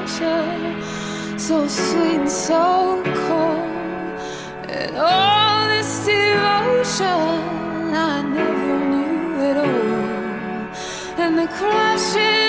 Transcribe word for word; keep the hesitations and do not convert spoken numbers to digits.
nature, so sweet and so cold. And all this devotion I never knew at all. And the crashing